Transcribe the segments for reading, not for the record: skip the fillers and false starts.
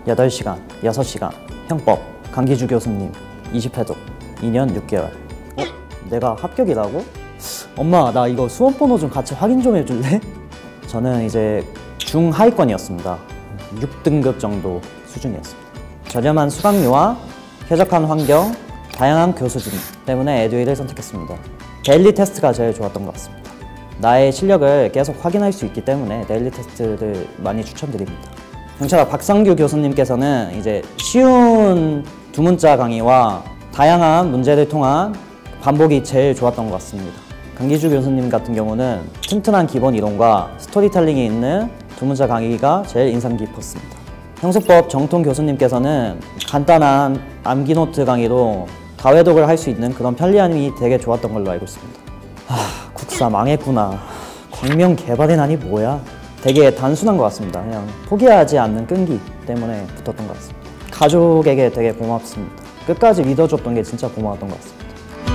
8시간, 6시간, 형법, 강기주 교수님, 20회독, 2년 6개월. 내가 합격이라고? 엄마, 나 이거 수험 번호 좀 같이 확인 좀 해줄래? 저는 이제 중하위권이었습니다. 6등급 정도 수준이었습니다. 저렴한 수강료와 쾌적한 환경, 다양한 교수진 때문에 에듀윌을 선택했습니다. 데일리 테스트가 제일 좋았던 것 같습니다. 나의 실력을 계속 확인할 수 있기 때문에 데일리 테스트를 많이 추천드립니다. 경찰학 박상규 교수님께서는 이제 쉬운 두문자 강의와 다양한 문제를 통한 반복이 제일 좋았던 것 같습니다. 강기주 교수님 같은 경우는 튼튼한 기본 이론과 스토리텔링이 있는 두문자 강의가 제일 인상 깊었습니다. 형소법 정통 교수님께서는 간단한 암기노트 강의로 다회독을 할 수 있는 그런 편리함이 되게 좋았던 걸로 알고 있습니다. 국사 망했구나. 광명 개발의 난이 뭐야? 되게 단순한 것 같습니다. 그냥 포기하지 않는 끈기 때문에 붙었던 것 같습니다. 가족에게 되게 고맙습니다. 끝까지 믿어줬던 게 진짜 고마웠던 것 같습니다.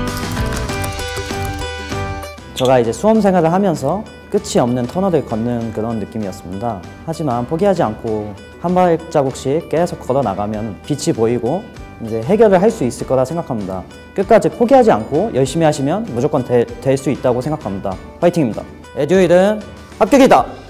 제가 이제 수험 생활을 하면서 끝이 없는 터널을 걷는 그런 느낌이었습니다. 하지만 포기하지 않고 한 발자국씩 계속 걸어 나가면 빛이 보이고 이제 해결을 할 수 있을 거라 생각합니다. 끝까지 포기하지 않고 열심히 하시면 무조건 될 수 있다고 생각합니다. 파이팅입니다. 에듀윌은 합격이다!